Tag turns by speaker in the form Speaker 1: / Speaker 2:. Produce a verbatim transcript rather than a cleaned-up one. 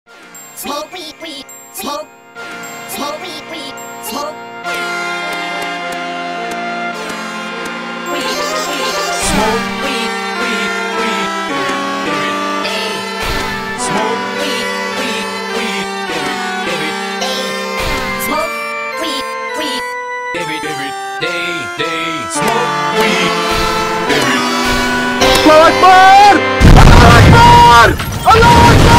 Speaker 1: Smoke weed, weed, smoke. Smoke weed, weed, smoke. Weed, weed, smoke weed, weed, weed, every day. Smoke weed, weed, weed, every every day. Smoke weed, weed, every every day, day. Smoke weed, every.
Speaker 2: Allah Akbar! Allah Akbar! Allah Akbar!